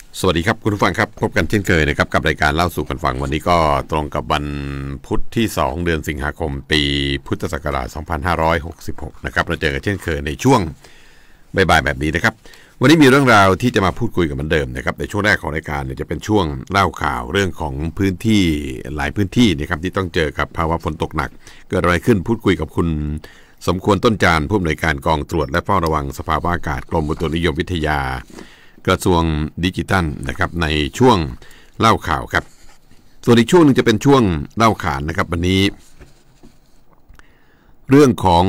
สวัสดีครับคุณผู้ฟังครับพบกันเช่นเคยนะครับกับรายการเล่าสู่กันฟังวันนี้ก็ตรงกับวันพุธที่2เดือนสิงหาคมปีพุทธศักราช2566นะครับเราเจอกันเช่นเคยในช่วงบ่ายๆแบบนี้นะครับวันนี้มีเรื่องราวที่จะมาพูดคุยกันเหมือนเดิมนะครับในช่วงแรกของรายการเนี่ยจะเป็นช่วงเล่าข่าวเรื่องของพื้นที่หลายพื้นที่นะครับที่ต้องเจอกับภาวะฝนตกหนักเกิดอะไรขึ้นพูดคุยกับคุณสมควรต้นจานผู้อำนวยการกองตรวจและเฝ้าระวังสภาพอากาศกรมอุตุนิยมวิทยากระทรวงดิจิทัลนะครับในช่วงเล่าข่าวครับส่วนอีกช่วงนึงจะเป็นช่วงเล่าขานนะครับวันนี้เรื่องของ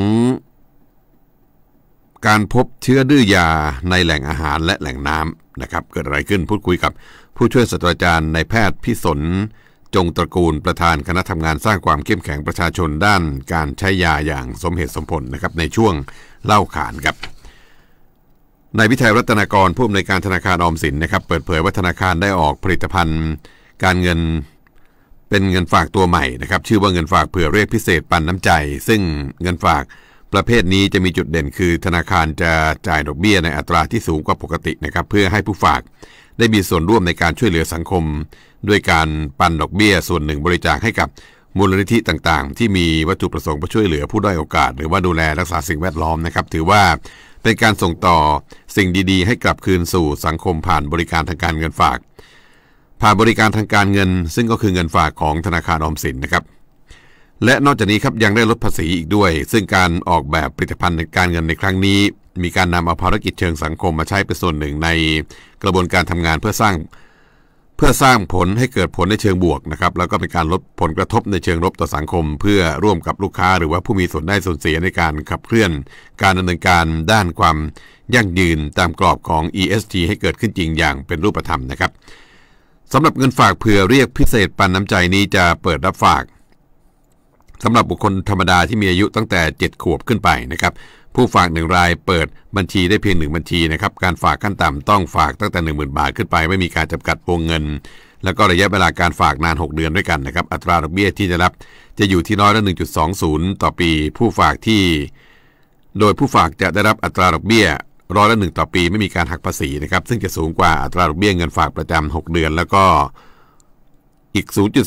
การพบเชื้อดื้อยาในแหล่งอาหารและแหล่งน้ำนะครับเกิดอะไรขึ้นพูดคุยกับผู้ช่วยศาสตราจารย์นายแพทย์พิสนจงตระกูลประธานคณะทำงานสร้างความเข้มแข็งประชาชนด้านการใช้ยาอย่างสมเหตุสมผลนะครับในช่วงเล่าขานครับนายวิทัยรัตนากรผู้อำนวยการธนาคารออมสินนะครับเปิดเผยว่าธนาคารได้ออกผลิตภัณฑ์การเงินเป็นเงินฝากตัวใหม่นะครับชื่อว่าเงินฝากเผื่อเรียกพิเศษปันน้ำใจซึ่งเงินฝากประเภทนี้จะมีจุดเด่นคือธนาคารจะจ่ายดอกเบี้ยในอัตราที่สูงกว่าปกตินะครับเพื่อให้ผู้ฝากได้มีส่วนร่วมในการช่วยเหลือสังคมด้วยการปันดอกเบี้ยส่วนหนึ่งบริจาคให้กับมูลนิธิต่างๆที่มีวัตถุประสงค์เพื่อช่วยเหลือผู้ด้อยโอกาสหรือว่าดูแลรักษาสิ่งแวดล้อมนะครับถือว่าเป็นการส่งต่อสิ่งดีๆให้กลับคืนสู่สังคมผ่านบริการทางการเงินฝากผ่านบริการทางการเงินซึ่งก็คือเงินฝากของธนาคารออมสินนะครับและนอกจากนี้ครับยังได้ลดภาษีอีกด้วยซึ่งการออกแบบผลิตภัณฑ์ในการเงินในครั้งนี้มีการนำเอาภารกิจเชิงสังคมมาใช้เป็นส่วนหนึ่งในกระบวนการทำงานเพื่อสร้างผลให้เกิดผลในเชิงบวกนะครับแล้วก็เป็นการลดผลกระทบในเชิงลบต่อสังคมเพื่อร่วมกับลูกค้าหรือว่าผู้มีส่วนได้ส่วนเสียในการขับเคลื่อนการดำเนินการด้านความยั่งยืนตามกรอบของ ESG ให้เกิดขึ้นจริงอย่างเป็นรูปธรรมนะครับสำหรับเงินฝากเผื่อเรียกพิเศษปันน้ำใจนี้จะเปิดรับฝากสำหรับบุคคลธรรมดาที่มีอายุตั้งแต่7 ขวบขึ้นไปนะครับผู้ฝาก1 รายเปิดบัญชีได้เพียง1 บัญชีนะครับการฝากขั้นต่ำต้องฝากตั้งแต่ 10,000 บาทขึ้นไปไม่มีการจำกัดวงเงินแล้วก็ระยะเวลาการฝากนาน6 เดือนด้วยกันนะครับอัตราดอกเบี้ยที่จะรับจะอยู่ที่1.20%ต่อปีผู้ฝากที่โดยผู้ฝากจะได้รับอัตราดอกเบี้ย1%ต่อปีไม่มีการหักภาษีนะครับซึ่งจะสูงกว่าอัตราดอกเบี้ยเงินฝากประจำ6 เดือนแล้วก็อีก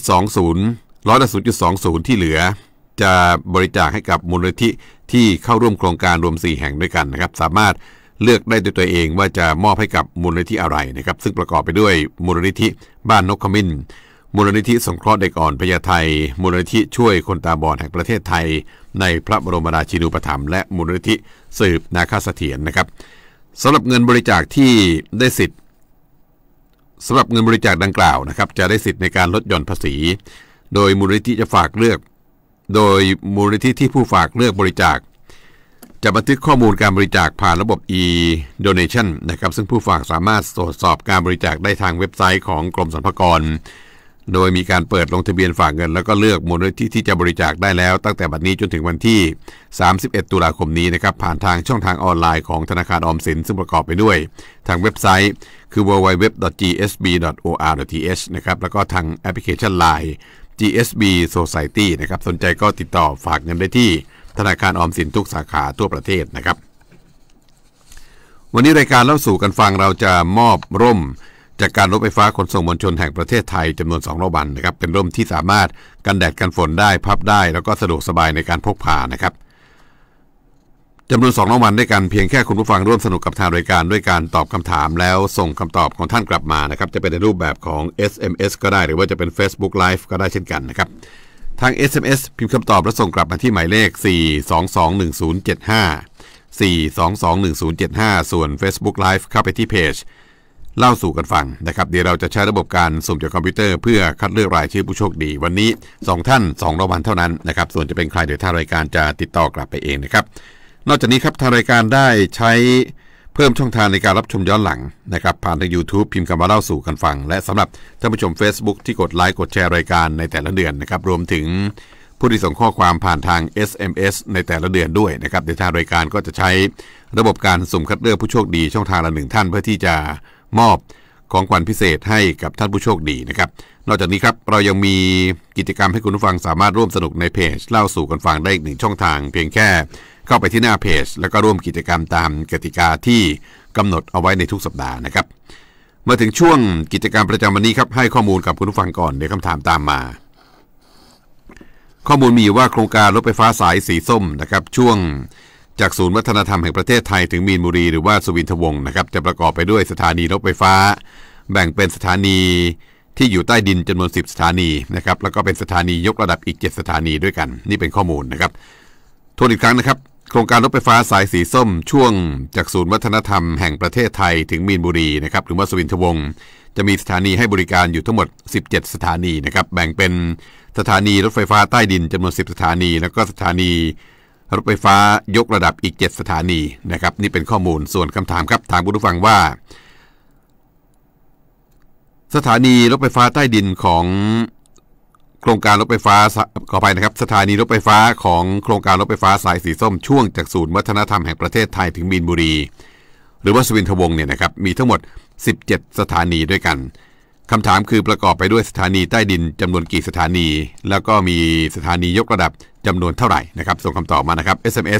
0.20 ที่เหลือจะบริจาคให้กับมูลนิธิที่เข้าร่วมโครงการรวม4 แห่งด้วยกันนะครับสามารถเลือกได้ด้วยตัวเองว่าจะมอบให้กับมูลนิธิอะไรนะครับซึ่งประกอบไปด้วยมูลนิธิบ้านนกขมิ้นมูลนิธิสงเคราะห์เด็กอ่อนพญาไทมูลนิธิช่วยคนตาบอดแห่งประเทศไทยในพระบรมราชินูปถัมภ์และมูลนิธิสืบนาคเสถียรนะครับสำหรับเงินบริจาคที่ได้สิทธิ์สำหรับเงินบริจาคดังกล่าวนะครับจะได้สิทธิ์ในการลดหย่อนภาษีโดยมูลนิธิจะฝากเลือกโดยมูลนิธิที่ผู้ฝากเลือกบริจาคจะบันทึกข้อมูลการบริจาคผ่านระบบ e-donation นะครับซึ่งผู้ฝากสามารถตรวจสอบการบริจาคได้ทางเว็บไซต์ของกรมสรรพากรโดยมีการเปิดลงทะเบียนฝากเงินแล้วก็เลือกมูลนิธิที่จะบริจาคได้แล้วตั้งแต่บัดนี้จนถึงวันที่31 ตุลาคมนี้นะครับผ่านทางช่องทางออนไลน์ของธนาคารออมสินซึ่งประกอบไปด้วยทางเว็บไซต์คือ www.gsb.or.th นะครับแล้วก็ทางแอปพลิเคชัน LINE GSB Society นะครับสนใจก็ติดต่อฝากเงินได้ที่ธนาคารออมสินทุกสาขาทั่วประเทศนะครับวันนี้รายการเล่าสู่กันฟังเราจะมอบร่มจากการรถไฟฟ้าขนส่งมวลชนแห่งประเทศไทยจำนวน2 รางวัลนะครับเป็นร่มที่สามารถกันแดดกันฝนได้พับได้แล้วก็สะดวกสบายในการพกพานะครับจำนวน2 รางวัลด้วยกันเพียงแค่คุณผู้ฟังร่วมสนุกกับทางรายการด้วยการตอบคำถามแล้วส่งคำตอบของท่านกลับมานะครับจะเป็นในรูปแบบของ SMS ก็ได้หรือว่าจะเป็น Facebook Live ก็ได้เช่นกันนะครับทาง SMS พิมพ์คำตอบและส่งกลับมาที่หมายเลข4221075 ส่วน Facebook Live เข้าไปที่เพจเล่าสู่กันฟังนะครับเดี๋ยวเราจะใช้ระบบการสุ่มจากคอมพิวเตอร์เพื่อคัดเลือกรายชื่อผู้โชคดีวันนี้2 ท่าน2 รางวัลเท่านั้นนะครับส่วนจะเป็นใครเดี๋ยวทางรายการจะติดต่อกลับไปเองนะครับนอกจากนี้ครับทางรายการได้ใช้เพิ่มช่องทางในการรับชมย้อนหลังนะครับผ่านทาง YouTube พิมพ์คำว่าเล่าสู่กันฟังและสำหรับท่านผู้ชม Facebook ที่กดไลค์กดแชร์รายการในแต่ละเดือนนะครับรวมถึงผู้ที่ส่งข้อความผ่านทาง SMS ในแต่ละเดือนด้วยนะครับเดี๋ยวทางรายการก็จะใช้ระบบการสุ่มคัดเลือกผู้โชคดีช่องทางละ1 ท่านเพื่อที่จะมอบของขวัญพิเศษให้กับท่านผู้โชคดีนะครับนอกจากนี้ครับเรายังมีกิจกรรมให้คุณผู้ฟังสามารถร่วมสนุกในเพจเล่าสู่กันฟังได้อีก1 ช่องทางเพียงแค่เข้าไปที่หน้าเพจแล้วก็ร่วมกิจกรรมตามกติกาที่กำหนดเอาไว้ในทุกสัปดาห์นะครับมาถึงช่วงกิจกรรมประจำวันนี้ครับให้ข้อมูลกับคุณผู้ฟังก่อนเดี๋ยวคำถามตามมาข้อมูลมีอยู่ว่าโครงการรถไฟฟ้าสายสีส้มนะครับช่วงจากศูนย์วัฒนธรรมแห่งประเทศไทยถึงมีนบุรีหรือว่าสุวินทวงศ์นะครับจะประกอบไปด้วยสถานีรถไฟฟ้าแบ่งเป็นสถานีที่อยู่ใต้ดินจำนวน10สถานีนะครับแล้วก็เป็นสถานียกระดับอีก7สถานีด้วยกันนี่เป็นข้อมูลนะครับทวนอีกครั้งนะครับโครงการรถไฟฟ้าสายสีส้มช่วงจากศูนย์วัฒนธรรมแห่งประเทศไทยถึงมีนบุรีนะครับหรือว่าสุวินทวงศ์จะมีสถานีให้บริการอยู่ทั้งหมด17สถานีนะครับแบ่งเป็นสถานีรถไฟฟ้าใต้ดินจำนวน10สถานีแล้วก็สถานีรถไฟฟ้ายกระดับอีก7สถานีนะครับนี่เป็นข้อมูลส่วนคำถามครับถามคุณผู้ฟังว่าสถานีรถไฟฟ้าใต้ดินของโครงการรถไฟฟ้าขออภัยนะครับสถานีรถไฟฟ้าของโครงการรถไฟฟ้าสายสีส้มช่วงจากศูนย์วัฒนธรรมแห่งประเทศไทยถึงมีนบุรีหรือว่าสุวินทวงศ์เนี่ยนะครับมีทั้งหมด17สถานีด้วยกันคำถามคือประกอบไปด้วยสถานีใต้ดินจำนวนกี่สถานีแล้วก็มีสถานียกระดับจำนวนเท่าไหร่นะครับส่งคำตอบมานะครับ SMS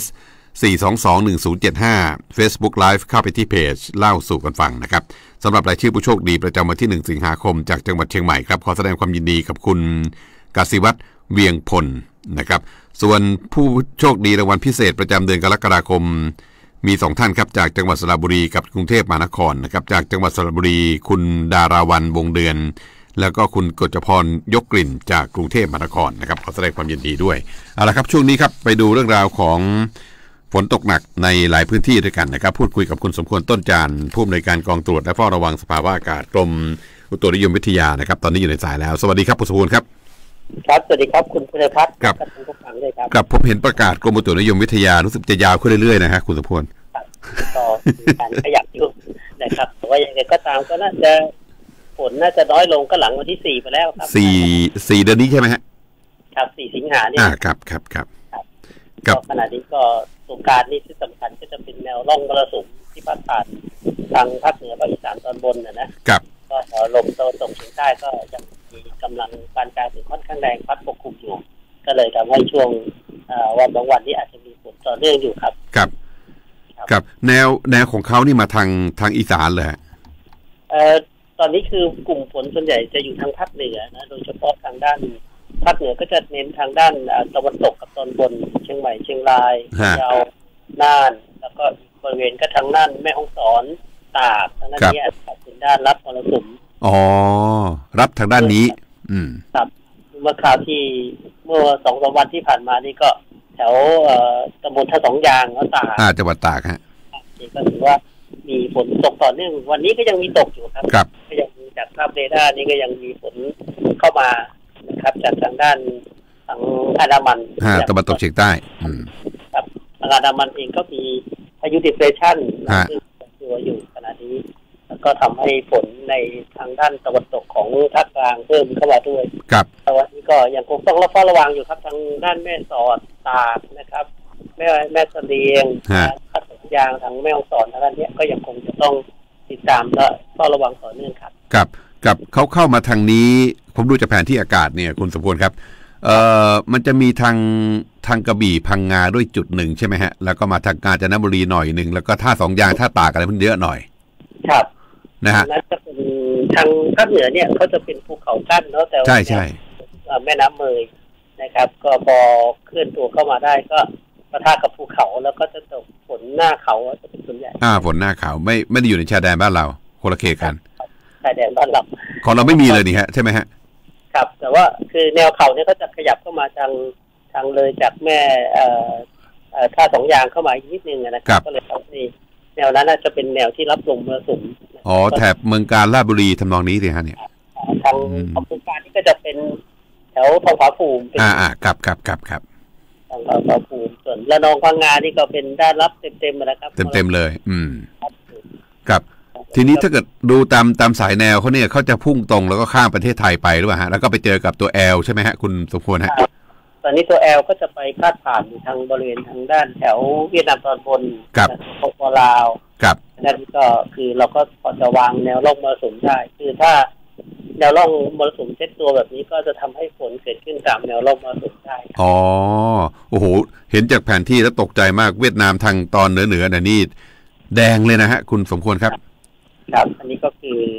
4221075 Facebook Live เข้าไปที่เพจเล่าสู่กันฟังนะครับสำหรับรายชื่อผู้โชคดีประจำวันที่1สิงหาคมจากจังหวัดเชียงใหม่ครับขอแสดงความยินดีกับคุณกสิวัฒน์เวียงพลนะครับส่วนผู้โชคดีรางวัลพิเศษประจำเดือนกรกฎาคมมี2ท่านครับจากจังหวัดสระบุรีกับกรุงเทพมหานครนะครับจากจังหวัดสระบุรีคุณดาราวันวงเดือนแล้วก็คุณกฤษพรยกกลิ่นจากกรุงเทพมหานครนะครับขอแสดงความยินดีด้วยเอาละครับช่วงนี้ครับไปดูเรื่องราวของฝนตกหนักในหลายพื้นที่ด้วยกันนะครับพูดคุยกับคุณสมควรต้นจานผู้อำนวยการกองตรวจและเฝ้าระวังสภาวะอากาศกรมอุตุนิยมวิทยานะครับตอนนี้อยู่ในสายแล้วสวัสดีครับคุณสมควรครับครับสวัสดีครับคุณภูริพัฒน์ครับคุณผู้ฟังด้วยครับครับผมเห็นประกาศกรมอุตุนิยมวิทยารู้สึกจะยาวขึ้นเรื่อยๆนะฮะคุณสมควรก็มีการขยับอยู่นะครับแต่ว่าอย่างไรก็ตามก็น่าจะฝนน่าจะน้อยลงก็หลังวันที่4ไปแล้วครับ 4เดือนนี้ใช่ไหมฮะครับ4สิงหาเนี่ยครับขณะนี้ก็สงกรานต์นี่ที่สำคัญก็จะเป็นแนวร่องมรสุมที่พัดผ่านทางภาคเหนือภาคอีสานตอนบนนะครับก็ลมตะวันตกเฉียงใต้ก็ยังมีกำลังปานกลางถึงค่อนข้างแรงพัดปกคลุมอยู่ก็เลยทำให้ช่วงวันบางวันที่อาจจะมีฝนต่อเนื่องอยู่ครับแนวของเขานี่มาทางอีสานเลยตอนนี้คือกลุ่มฝนส่วนใหญ่จะอยู่ทางภาคเหนือนะโดยเฉพาะทางด้านภาคเหนือก็จะเน้นทางด้านตะวันตกกับตอนบนเชียงใหม่เชียงรายพะเยาน่านแล้วก็บริเวณก็ทางน่านแม่ฮ่องสอนตากทางนั้นเนี่ยเป็นด้านรับมรสุมรับทางด้านนี้ครับเมื่อคราวที่เมื่อ 2-3 วันที่ผ่านมานี่ก็แถวตำบลท่าสองยางตากจังหวัดตากฮะนี่ก็ถือว่ามีฝนตกต่อเนื่องวันนี้ก็ยังมีตกอยู่ครับก็ยังจากภาพเรดาร์นี่ก็ยังมีฝนเข้ามานะครับจากทางด้านทางอันดามันตะวันตกเฉียงใต้ครับทางอันดามันเองก็มีพายุดิเพรสชันซึ่งตัวอยู่ขณะนี้แล้วก็ทำให้ฝนในทางด้านตะวันตกของภาคกลางเพิ่มเข้ามาด้วยแต่วันนี้ก็ยังคงต้องเฝ้าระวังอยู่ครับทางด้านแม่สอดตากนะครับแม่เสลียงพัทยาทางแม่ฮ่องสอนทางด้านนี้ก็ยังคงจะต้องติดตามและเฝ้าระวังต่อเนื่องครับกับเขาเข้ามาทางนี้ผมดูจากแผนที่อากาศเนี่ยคุณสมพลครับมันจะมีทางกระบี่พังงาด้วยจุดหนึ่งใช่ไหมฮะแล้วก็มาทางกาญจนบุรีหน่อยหนึ่งแล้วก็ท่าสองยางท่าตากอะไรมันเยอะหน่อยครับนะฮะนั่นจะเป็นทางภาคเหนือเนี่ยเขาจะเป็นภูเขากั้นเนาะแต่ใช่แม่น้ำเมยนะครับก็พอเคลื่อนตัวเข้ามาได้ก็ปะทะกับภูเขาแล้วก็จะตกฝนหน้าเขาจะเป็นส่วนใหญ่ฝนหน้าเขาไม่ได้อยู่ในชายแดนบ้านเราคนละเขตกันชายแดนบ้านเราของเราไม่มีเลยนี่ฮะใช่ไหมฮะครับแต่ว่าคือแนวเขาเนี่ยเขาจะขยับเข้ามาทางเลยจากแม่ท่าสองยางเข้ามาอีกนิดนึงนะครับก็เลยทำให้แนวนั้นจะเป็นแนวที่รับลมมรสุมแถบเมืองการลาดบุรีทำนองนี้สิฮะเนี่ยทางอำเภอการนี่ก็จะเป็นแถวทองผาภูมิครับทางทองผาภูมิส่วนระนองพังงานี่ก็เป็นด้านรับเต็มนะครับเต็มเลยครับทีนี้ถ้าเกิดดูตามสายแนวเขาเนี่ยเขาจะพุ่งตรงแล้วก็ข้ามประเทศไทยไปหรือเปล่าฮะแล้วก็ไปเจอกับตัว L ใช่ไหมฮะคุณสมควรฮะตอนนี้ตัว L ก็จะไปพาดผ่านอยู่ทางบริเวณทางด้านแถวเวียดนามตอนบนปกลาวนั่นก็คือเราก็พอจะวางแนวร่องมรสุมได้คือถ้าแนวร่องมรสุมเซตตัวแบบนี้ก็จะทำให้ฝนเกิดขึ้นตามแนวร่องมรสุมได้โอ้โหเห็นจากแผนที่แล้วตกใจมากเวียดนามทางตอนเหนือนี่แดงเลยนะฮะคุณสมควรครับอันนี้ก็คือ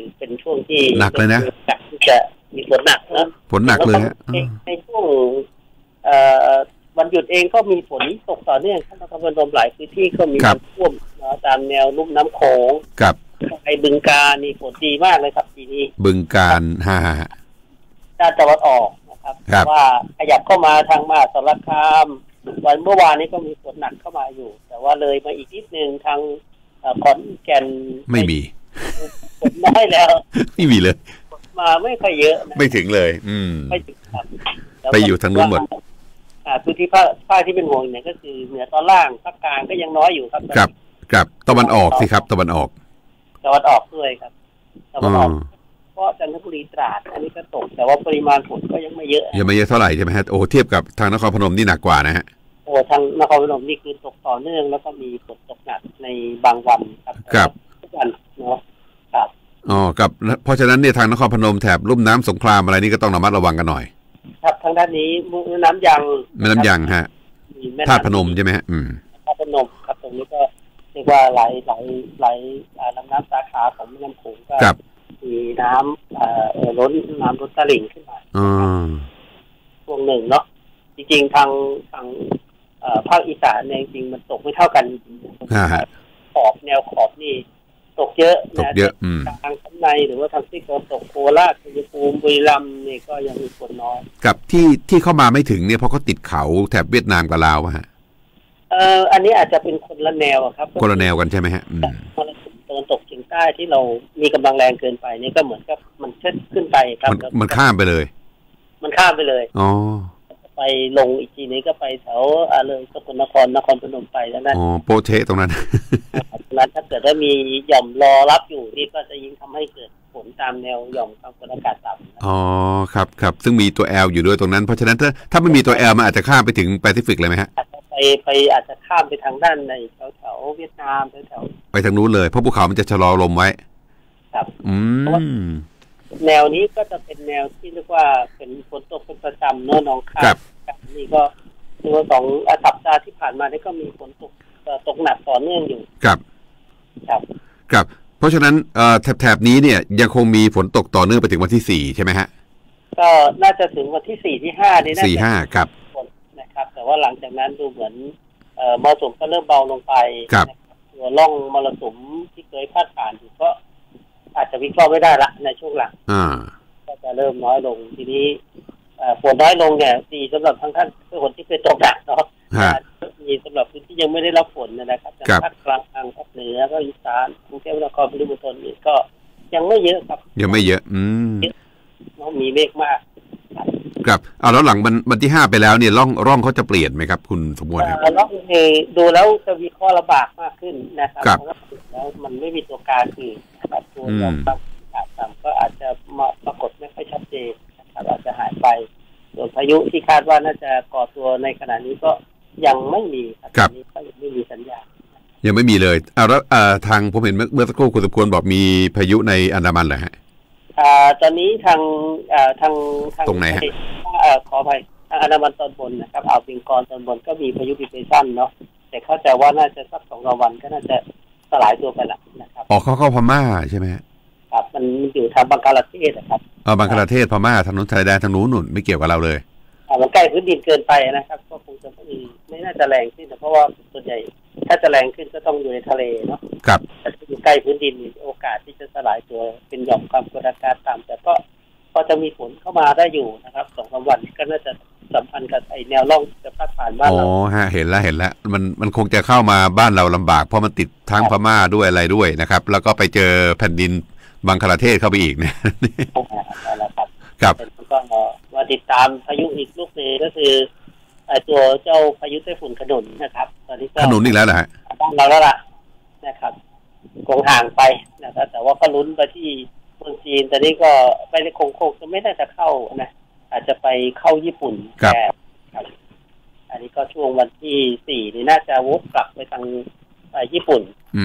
เป็นช่วงที่หนักเลยนะที่จะมีฝนหนักนะฝนหนักเลยฮะในช่วงวันหยุดเองก็มีฝนตกต่อเนื่องนครพนมหลายพื้นที่ก็มีน้ำท่วมตามแนวลุ่มน้ำโขงไปบึงกาฬนี่ฝนดีมากเลยครับปีนี้บึงกาฬด้านตะวันออกนะครับว่าขยับเข้ามาทางมหาสารคามวันเมื่อวานนี้ก็มีฝนหนักเข้ามาอยู่แต่ว่าเลยมาอีกนิดนึงทางขอนแก่นไม่มีฝนน้อยแล้วไม่มีเลยมาไม่ค่อยเยอะไม่ถึงเลยไม่ถึงครับไปอยู่ทางนู้นหมดพื้นที่ภาคที่เป็นห่วงเนี่ยก็คือเหนือตอนล่างภาคกลางก็ยังน้อยอยู่ครับครับตะวันออกสิครับตะวันออกด้วยครับตะวันออกเพราะจันทบุรีตราดอันนี้ก็ตกแต่ว่าปริมาณฝนก็ยังไม่เยอะยังไม่เยอะเท่าไหร่ใช่ไหมฮะโอ้เทียบกับทางนครพนมนี่หนักกว่านะฮะโอ้ทางนครพนมนี่คือตกต่อเนื่องแล้วก็มีฝนตกหนักในบางวันครับทุกวันเนาะครับกับเพราะฉะนั้นเนี่ยทางนครพนมแถบลุ่มน้ำสงครามอะไรนี่ก็ต้องระมัดระวังกันหน่อยครับทางด้านนี้แม่น้ำยังฮะธาตุพนมใช่ไหมฮะธาตุพนมครับตรงนี้ก็เรียกว่าไหลลำน้ำสาขาของแม่น้ำโขงก็มีน้ำล้นตลิ่งขึ้นมาช่วงหนึ่งเนาะจริงๆทางภาคอีสานเนี่ยจริงมันตกไม่เท่ากันขอบแนวขอบนี่ตกเยอะนะทางข้างในหรือว่าทางที่ตกโคราชชัยภูมิบุรีรัมย์นี่ก็ยังมีฝนน้อยกับที่เข้ามาไม่ถึงเนี่ยเพราะเขาติดเขาแถบเวียดนามกับลาวฮะอันนี้อาจจะเป็นคนละแนวครับคนละแนวกันใช่ไหมฮะตะวันตกเฉียงใต้ที่เรามีกำลังแรงเกินไปนี่ก็เหมือนกับมันเชิดขึ้นไปครับมันข้ามไปเลยมันข้ามไปเลยอ๋อไปลงอีกทีนี้ก็ไปแถวเลยสกลนครพนมไปแล้วนั่นโปเทตรงนั้นถ้าเกิดว่ามีหย่อมรอรับอยู่นี่ก็จะยิ่งทำให้เกิดฝนตามแนวหย่อมความกดอากาศต่ำครับซึ่งมีตัว L อยู่ด้วยตรงนั้นเพราะฉะนั้นถ้าไม่มีตัว L มันอาจจะข้ามไปถึงแปซิฟิกเลยไหมฮะไปอาจจะข้ามไปทางด้านในแถวเวียดนามแถวไปทางนู้นเลยเพราะภูเขามันจะชะลอลมไว้ครับแนวนี้ก็จะเป็นแนวที่เรียกว่าเป็นฝนตกเป็นประจำเนื้อหนองคายนี่ก็ตัว2 สัปดาห์ที่ผ่านมานี่ก็มีฝนตกหนักต่อเนื่องอยู่ครับเพราะฉะนั้นแถบนี้เนี่ยยังคงมีฝนตกต่อเนื่องไปถึงวันที่4ใช่ไหมฮะก็น่าจะถึงวันที่4ที่5นี่น่าจะ 4-5ครับนะครับแต่ว่าหลังจากนั้นดูเหมือนมรสุมก็เริ่มเบาลงไปตัวร่องมรสุมที่เคยพาดผ่านอยู่ก็อาจจะวิเคราะห์ไม่ได้ละในช่วงหลังก็จะเริ่มน้อยลงทีนี้ฝนน้อยลงเนี่ยดีสำหรับทั้งท่านทุกคนที่เคยตกหนักเนาะมีสำหรับพื้นที่ยังไม่ได้รับฝนนะครับจากภาคกลางทางภาคเหนือก็อีสานกรุงเทพมหานครปริมณฑลนี่ก็ยังไม่เยอะครับยังไม่เยอะมีเมฆมากครับแล้วหลังวันที่5ไปแล้วเนี่ยร่องเขาจะเปลี่ยนไหมครับคุณสมบูรณ์ครับร่องดูแล้วจะวิเคราะห์ลำบากมากขึ้นนะครับเพราะว่าแล้วมันไม่มีตัวการคือนะครับตัวหย่อมความกดอากาศต่ำก็อาจจะปรากฏไม่ค่อยชัดเจนนะครับอาจจะหายไปส่วนพายุที่คาดว่าน่าจะก่อตัวในขณะนี้ก็ยังไม่มีครับนี้ก็ยังไม่มีสัญญาณยังไม่มีเลยแล้วทางผมเห็นเมื่อสักครู่คุณสมควรบอกมีพายุในอันดามันเหรอฮะตอนนี้ทางตรงไหนฮะขออภัยทางอันดามันตอนบนนะครับอ่าวเบงกอลตอนบนก็มีพายุดิเพรสชันเนาะแต่เข้าใจว่าน่าจะสัก2 วันก็น่าจะสลายตัวไปละนะครับเข้าพม่าใช่ไหมครับมันอยู่ทางบังกลาเทศนะครับบังกลาเทศพม่าทางนู้นชายแดนทางนู้นนู่นไม่เกี่ยวกับเราเลยมันใกล้พื้นดินเกินไปนะครับก็คงจะไม่น่าจะแรงขึ้นเพราะว่าส่วนใหญ่ถ้าจะแรงขึ้นก็ต้องอยู่ในทะเลเนาะครับแต่อยู่ใกล้พื้นดินมีโอกาสที่จะสลายตัวเป็นหย่อมความกดอากาศต่ำแต่ก็พอจะมีฝนเข้ามาได้อยู่นะครับ2-3 วันก็น่าจะสัมพันธ์กับไอแนวร่องจะพาดผ่านบ้านเราเห็นแล้วมันคงจะเข้ามาบ้านเราลำบากเพราะมันติดทั้งพม่าด้วยอะไรด้วยนะครับแล้วก็ไปเจอแผ่นดินบังคลาเทศเข้าไปอีกเนี่ยครับก็มาติดตามพายุอีกลูกนึงก็คือตัวเจ้าพายุไต้ฝุ่นขนุนนะครับตอนนี้ก็ขนุนอีกแล้วนะฮะบ้านเราแล้วล่ะนะครับคงห่างไปนะครับแต่ว่าก็ลุ้นไปที่เมืองจีนตอนนี้ก็ไปในคงจะไม่ได้จะเข้านะอาจจะไปเข้าญี่ปุ่นแต่อันนี้ก็ช่วงวันที่4นี่น่าจะวกกลับไปทางญี่ปุ่น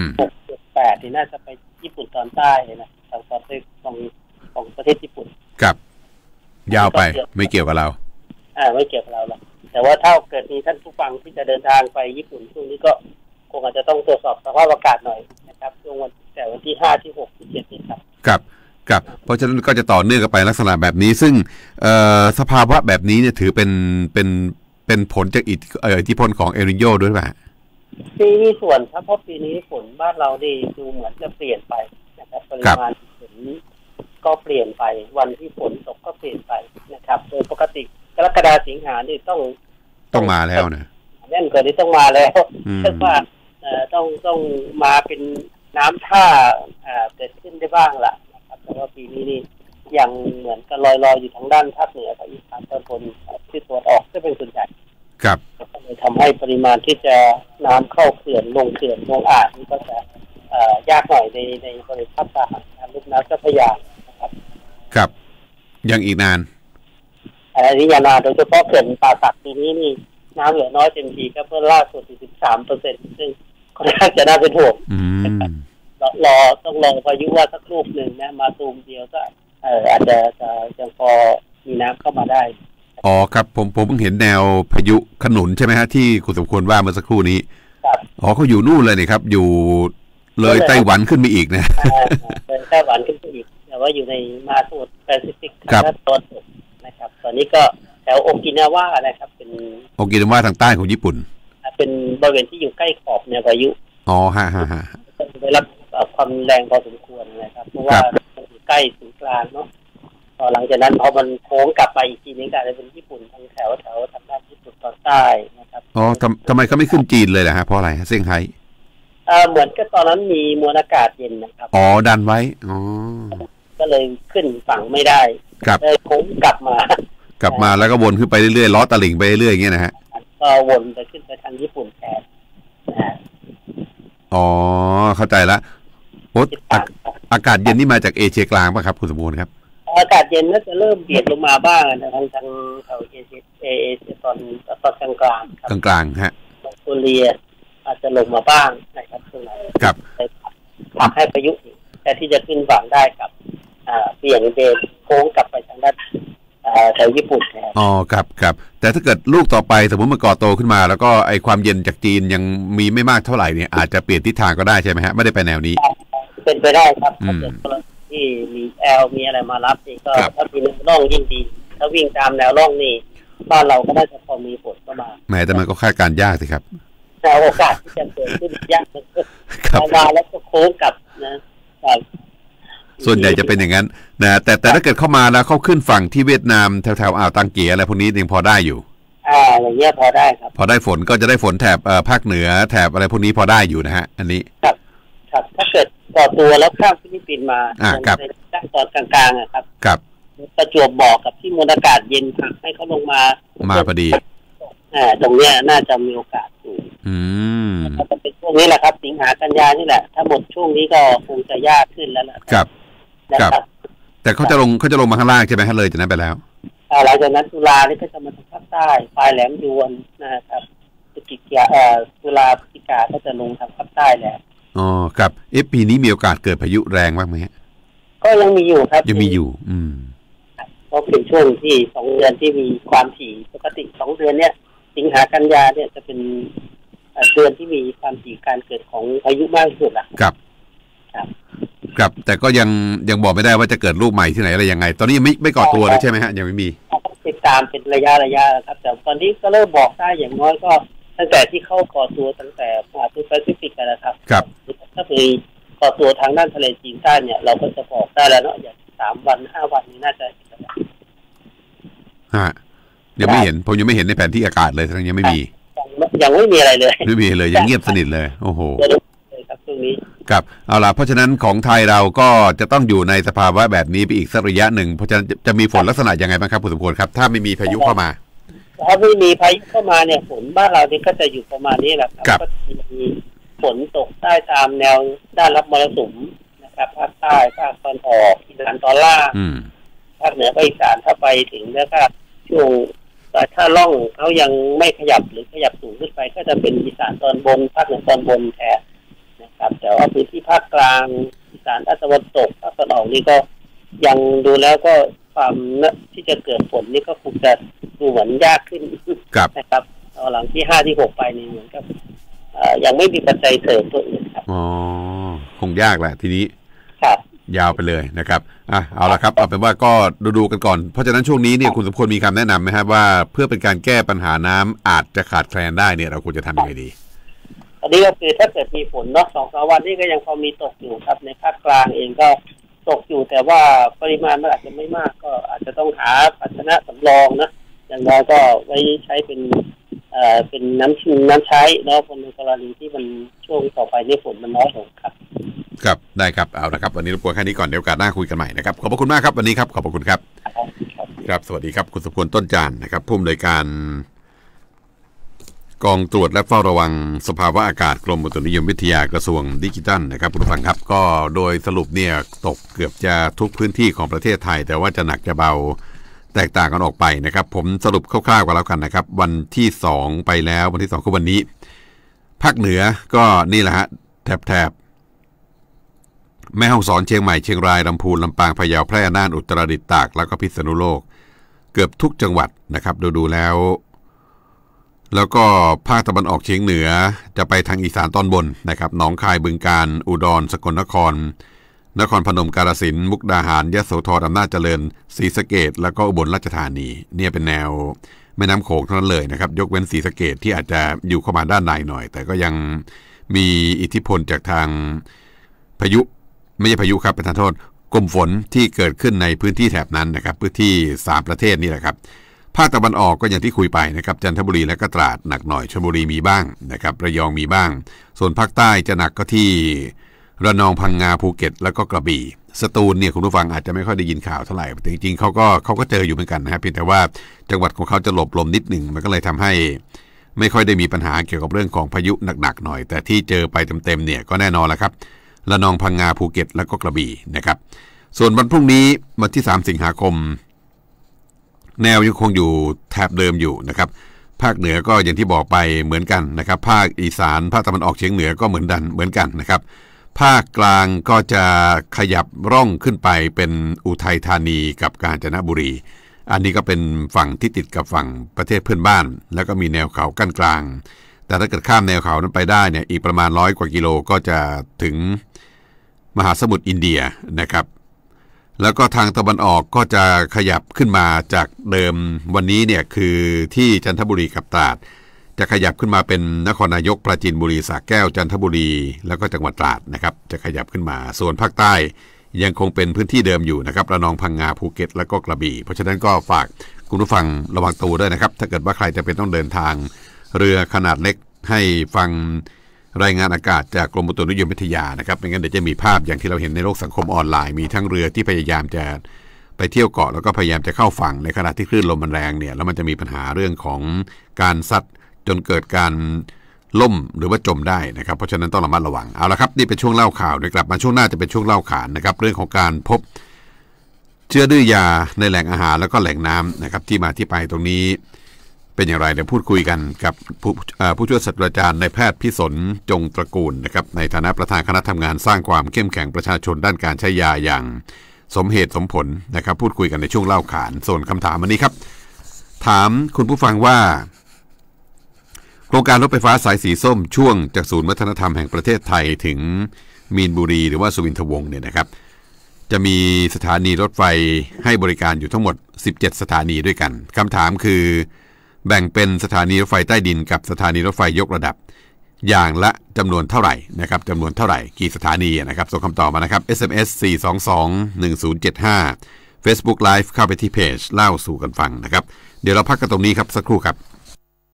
6-8นี่น่าจะไปญี่ปุ่นตอนใต้นะทางตอนใต้ของประเทศญี่ปุ่นครับยาวไปไม่เกี่ยวกับเราไม่เกี่ยวกับเราหรอกแต่ว่าถ้าเกิดมีท่านผู้ฟังที่จะเดินทางไปญี่ปุ่นช่วงนี้ก็คงอาจจะต้องตรวจสอบสภาพอากาศหน่อยนะครับช่วงวันที่5ที่6ที่7นี่ครับครับครับเพราะฉะนั้นก็จะต่อเนื่องกันไปลักษณะแบบนี้ซึ่งสภาวะแบบนี้เนี่ยถือเป็นผลจากอิทธิพลของเอลนิโญด้วยป่ะปีนี้ส่วนครับเพราะปีนี้ฝนบ้านเราดีดูเหมือนจะเปลี่ยนไปนะครับปริมาณฝนก็เปลี่ยนไปวันที่ฝนตกก็เปลี่ยนไปนะครับโดยปกติกรกฎาคมสิงหานี่ต้องมาแล้วนะแน่นเกินที่ต้องมาแล้วเพราะว่าต้องมาเป็นน้ำท่าเกิดขึ้นได้บ้างล่ะนะครับแต่ว่าปีนี้นี่ยังเหมือนกับลอยอยู่ทางด้านภาคเหนือกับอีสานตอนบนที่ตะวันออกก็เป็นส่วนใหญ่ครับเลยทำให้ปริมาณที่จะน้ำเข้าเขื่อนลงอ่างนี่ก็จะยากหน่อยในบริเวณภาคกลางลุ่มน้ำเจ้าพระยานะครับครับยังอีกนานอันนี้ยาวนานโดยเฉพาะเขื่อนป่าสักปีนี้นี่น้ำเหลือน้อยเต็มทีก็เพิ่มล่าสุด 13% ซึ่งค่อนข้างจะน่าเป็นห่วงต้องรอพายุว่าสักลูกหนึ่งนะมาตูมเดียวก็อาจจะยังพอมีน้ำเข้ามาได้อ๋อครับผมเพิ่งเห็นแนวพายุขนุนใช่ไหมฮะที่คุณสมควรว่าเมื่อสักครู่นี้อ๋อเขาอยู่นู่นเลยนี่ครับอยู่เลยไต้หวันขึ้นมาอีกนะเลยไต้หวันขึ้นไปอีกแต่ว่าอยู่ในมหาสมุทรแปซิฟิกทางตะวันตกนะครับตอนนี้ก็แถวโอกินาวานะครับเป็นโอกินาวาทางใต้ของญี่ปุ่นเป็นบริเวณที่อยู่ใกล้ขอบแนวพายุอ๋อฮะได้รับความแรงพอสมควรนะครับเพราะว่าอยู่ใกล้ศูนย์กลางเนาะหลังจากนั้นพอมันโค้งกลับไปอีกทีนึงก็จะเป็นญี่ปุ่นทางแถวทางด้านญี่ปุ่นตอนใต้นะครับอ๋อทำไมเขาไม่ขึ้นจีนเลยล่ะฮะเพราะอะไรเซี่ยงไฮ้เหมือนกับตอนนั้นมีมวลอากาศเย็นนะครับอ๋อดันไว้อ๋อก็เลยขึ้นฝั่งไม่ได้เลยโค้งกลับมาแล้วก็วนขึ้นไปเรื่อยๆล้อตะหลิ่งไปเรื่อยๆอย่างเงี้ยนะฮะก็วนไปขึ้นไปทางญี่ปุ่นแทนอ๋อเข้าใจละโอ้อากาศเย็นนี่มาจากเอเชียกลางป่ะครับคุณสมบูรณ์ครับอากาศเย็นน่าจะเริ่มเบียดลงมาบ้างนะทางแถวเอเชียตอนกลางกลางฮะมองโกเลียอาจจะลงมาบ้างนะครับตรงนั้นครับผลักให้พายุแต่ที่จะขึ้นฝั่งได้กับเบี่ยงเบนโค้งกลับไปทางด้านแถวญี่ปุ่นอ๋อครับแต่ถ้าเกิดลูกต่อไปสมมติมันก่อโตขึ้นมาแล้วก็ไอความเย็นจากจีนยังมีไม่มากเท่าไหร่เนี่ยอาจจะเปลี่ยนทิศทางก็ได้ใช่ไหมฮะไม่ได้ไปแนวนี้เป็นไปได้ครับถ้าเกิดที่มีมีอะไรมารับนี่ก็ถ้ามีร่องยิ่งดีถ้าวิ่งตามแนวร่องนี่บ้านเราก็น่าจะพอมีฝนเข้ามาแม้แต่มันก็คาดการยากสิครับแต่โอกาสที่จะเกิดขึ้นยากมาแล้วก็โค้งกลับนะส่วนใหญ่จะเป็นอย่างนั้นนะแต่ถ้าเกิดเข้ามาแล้วเขาขึ้นฝั่งที่เวียดนามแถวอ่าวตังเกียอะไรพวกนี้ยังพอได้อยู่อย่างเงี้ยพอได้ครับพอได้ฝนก็จะได้ฝนแถบภาคเหนือแถบอะไรพวกนี้พอได้อยู่นะฮะอันนี้ครับถ้าเกิดก่อตัวแล้วข้ามฟิลิปปินส์มาในตอนกลางๆครับประจวบบอกกับที่มวลอากาศเย็นผลักให้เขาลงมาพอดีตรงเนี้ยน่าจะมีโอกาสสูงก็จะเป็นช่วงนี้แหละครับสิงหากันยานี่แหละถ้าหมดช่วงนี้ก็คงจะยากขึ้นแล้วนะครับแต่เขาจะลงมาข้างล่างใช่ไหมฮะเลยจากนั้นไปแล้วหลังจากนั้นตุลานี่ก็จะมาทางภาคใต้ปลายแหลมยวนนะครับตุลาพฤศจิกาก็จะลงทางภาคใต้แล้วอ๋อครับปีนี้มีโอกาสเกิดพายุแรงบ้างไหมฮะก็ยังมีอยู่ครับยังมีอยู่เพราะเป็นช่วงที่2 เดือนที่มีความถี่ปกติ2 เดือนเนี้ยสิงหากันยาเนี่ยจะเป็นเดือนที่มีความถี่การเกิดของพายุมากที่สุดละครับแต่ก็ยังบอกไม่ได้ว่าจะเกิดลูกใหม่ที่ไหนอะไรยังไงตอนนี้ยังไม่ก่อตัวเลยใช่ไหมฮะยังไม่มีต้องติดตามเป็นระยะครับแต่ตอนนี้ก็เริ่มบอกได้อย่างน้อยก็ตั้งแต่ที่เข้าก่อตัวตั้งแต่มหาสมุทรแปซิฟิกนะครับถ้ามีก่อตัวทางด้านทะเลจีนใต้เนี่ยเราก็จะบอกได้แล้วเนาะอย่าง3 วัน 5 วันนี้น่าจะยังไม่เห็นผมยังไม่เห็นในแผนที่อากาศเลยทั้งยังไม่มียังไม่มีอะไรเลยไม่มีเลยยังเงียบสนิทเลยโอ้โหครับตรงนี้ครับเอาล่ะเพราะฉะนั้นของไทยเราก็จะต้องอยู่ในสภาวะแบบนี้ไปอีกสักระยะหนึ่งเพราะฉะนั้นจะมีฝนลักษณะยังไงบ้างครับคุณสมควรครับถ้าไม่มีพายุเข้ามาถ้าไม่มีพายุเข้ามาเนี่ยฝนบ้านเรานี่ก็จะอยู่ประมาณนี้แหละครับก็มีฝนตกใต้ตามแนวด้านรับมรสุมนะครับภาคใต้ภาคตอนออกอีสานตอนล่างภาคเหนือภาคอีสานถ้าไปถึงแล้วก็ช่วงถ้าล่องเขายังไม่ขยับหรือขยับสูงขึ้นไปก็จะเป็นอีสานตอนบนภาคเหนือตอนบนแทนนะครับแต่ว่าพื้นที่ภาคกลางอีสานตะวันตกภาคตะวันออกนี่ก็ยังดูแล้วก็ความที่จะเกิดฝนนี่ก็คงจะดูเหมือนยากขึ้นนะครับหลังที่5ที่6ไปนี่เหมือนกับยังไม่มีปัจจัยเสริมตัวอื่นครับอ๋อคงยากแหละทีนี้ยาวไปเลยนะครับเอาละครับเอาเป็นว่าก็ดูกันก่อนเพราะฉะนั้นช่วงนี้เนี่ยคุณสมพลมีคำแนะนำไหมครับว่าเพื่อเป็นการแก้ปัญหาน้ำอาจจะขาดแคลนได้เนี่ยเราควรจะทำยังไงดีอันนี้ก็คือถ้าเกิดมีฝนเนาะ2-3 วันนี้ก็ยังพอมีตกอยู่ครับในภาคกลางเองก็ตกอยู่แต่ว่าปริมาณมันอาจจะไม่มากก็อาจจะต้องหาภาชนะสำรองนะอย่างน้อยก็ไว้ใช้เป็นน้ำใช้เนาะในกรณีที่มันช่วงต่อไปนี่ฝนมันน้อยลงครับครับได้ครับเอาละครับวันนี้รบกวนแค่นี้ก่อนเดี๋ยวโอกาสหน้าคุยกันใหม่นะครับขอบพระคุณมากครับวันนี้ครับขอบพระคุณครับครับสวัสดีครับคุณสมพลต้นจานนะครับผู้อำนวยการกองตรวจและเฝ้าระวังสภาวะอากาศกรมอุตุนิยมวิทยากระทรวงดิจิทัลนะครับคุณผู้ฟังครับก็โดยสรุปเนี่ยตกเกือบจะทุกพื้นที่ของประเทศไทยแต่ว่าจะหนักจะเบาแตกต่างกันออกไปนะครับผมสรุปคร่าวๆกันแล้วกันนะครับวันที่2ไปแล้ววันที่2คือวันนี้ภาคเหนือก็นี่แหละฮะแถบแม่ฮ่องสอนเชียงใหม่เชียงรายลำพูนลำปางพะเยาแพร่น่านอุตรดิตถ์ตากแล้วก็พิษณุโลกเกือบทุกจังหวัดนะครับดูแล้วก็ภาคตะวันออกเฉียงเหนือจะไปทางอีสานตอนบนนะครับหนองคายบึงกาฬอุดรสกลนครนครพนมกาฬสินธุ์มุกดาหารยโสธรอำนาจเจริญศรีสะเกษแล้วก็อุบลราชธานีเนี่ยเป็นแนวแม่น้ำโขงเท่านั้นเลยนะครับยกเว้นศรีสะเกษที่อาจจะอยู่เข้ามาด้านในหน่อยแต่ก็ยังมีอิทธิพลจากทางพายุไม่ใช่พายุครับเป็นทางโทษกลุ่มฝนที่เกิดขึ้นในพื้นที่แถบนั้นนะครับพื้นที่3ประเทศนี่แหละครับภาคตะวันออกก็อย่างที่คุยไปนะครับจันทบุรีและก็ตราดหนักหน่อยชลบุรีมีบ้างนะครับระยองมีบ้างส่วนภาคใต้จะหนักก็ที่ระนองพังงาภูเก็ตแล้วก็กระบี่สตูลเนี่ยคุณผู้ฟังอาจจะไม่ค่อยได้ยินข่าวเท่าไหร่แต่จริงๆเขาก็เจออยู่เหมือนกันนะครับเพียงแต่ว่าจังหวัดของเขาจะหลบลมนิดหนึ่งมันก็เลยทำให้ไม่ค่อยได้มีปัญหาเกี่ยวกับเรื่องของพายุหนักๆหน่อยแต่ที่เจอไปเต็มๆเนี่ยก็แน่นอนแหละครับระนองพังงาภูเก็ตแล้วก็กระบี่นะครับส่วนวันพรุ่งนี้วันที่3 สิงหาคมแนวยังคงอยู่แถบเดิมอยู่นะครับภาคเหนือก็อย่างที่บอกไปเหมือนกันนะครับภาคอีสานภาคตะวันออกเฉียงเหนือก็เหมือนกันนะครับภาคกลางก็จะขยับร่องขึ้นไปเป็นอุทัยธานีกับกาญจนบุรีอันนี้ก็เป็นฝั่งที่ติดกับฝั่งประเทศเพื่อนบ้านแล้วก็มีแนวเขากั้นกลางแต่ถ้าเกิดข้ามแนวเขานั้นไปได้เนี่ยอีกประมาณ100 กว่ากิโลก็จะถึงมหาสมุทรอินเดียนะครับแล้วก็ทางตะวันออกก็จะขยับขึ้นมาจากเดิมวันนี้เนี่ยคือที่จันทบุรีกับตราดจะขยับขึ้นมาเป็นนครนายกปราจีนบุรีสระแก้วจันทบุรีแล้วก็จังหวัดตราดนะครับจะขยับขึ้นมาส่วนภาคใต้ยังคงเป็นพื้นที่เดิมอยู่นะครับระนองพังงาภูเก็ตแล้วก็กระบี่เพราะฉะนั้นก็ฝากคุณผู้ฟังระวังตัวด้วยนะครับถ้าเกิดว่าใครจะเป็นต้องเดินทางเรือขนาดเล็กให้ฟังรายงานอากาศจากกรมอุตุนิยมวิทยานะครับไม่งั้นเดี๋ยวจะมีภาพอย่างที่เราเห็นในโลกสังคมออนไลน์มีทั้งเรือที่พยายามจะไปเที่ยวเกาะแล้วก็พยายามจะเข้าฝั่งในขณะที่คลื่นลมมันแรงเนี่ยแล้วมันจะมีปัญหาเรื่องของการซัดจนเกิดการล่มหรือว่าจมได้นะครับเพราะฉะนั้นต้องระมัดระวังเอาละครับนี่เป็นช่วงเล่าข่าวเดี๋ยวกลับมาช่วงหน้าจะเป็นช่วงเล่าขานนะครับเรื่องของการพบเชื้อดื้อยาในแหล่งอาหารแล้วก็แหล่งน้ำนะครับที่มาที่ไปตรงนี้เป็นอย่างไรเดี๋ยวพูดคุยกันกับผู้ช่วยศาสตราจารย์นายแพทย์พิสนจงตระกูลนะครับในฐานะประธานคณะทำงานสร้างความเข้มแข็งประชาชนด้านการใช้ยาอย่างสมเหตุสมผลนะครับพูดคุยกันในช่วงเล่าขานส่วนคำถามวันนี้ครับถามคุณผู้ฟังว่าโครงการรถไฟฟ้าสายสีส้มช่วงจากศูนย์วัฒนธรรมแห่งประเทศไทยถึงมีนบุรีหรือว่าสุวินทวงศ์เนี่ยนะครับจะมีสถานีรถไฟให้บริการอยู่ทั้งหมด17 สถานีด้วยกันคำถามคือแบ่งเป็นสถานีรถไฟใต้ดินกับสถานีรถไฟยกระดับอย่างละจำนวนเท่าไหร่นะครับจำนวนเท่าไหร่กี่สถานีนะครับส่งคำตอบมานะครับ SMS 4221075 Facebook Live เข้าไปที่เพจเล่าสู่กันฟังนะครับเดี๋ยวเราพักกันตรงนี้ครับสักครู่ครับ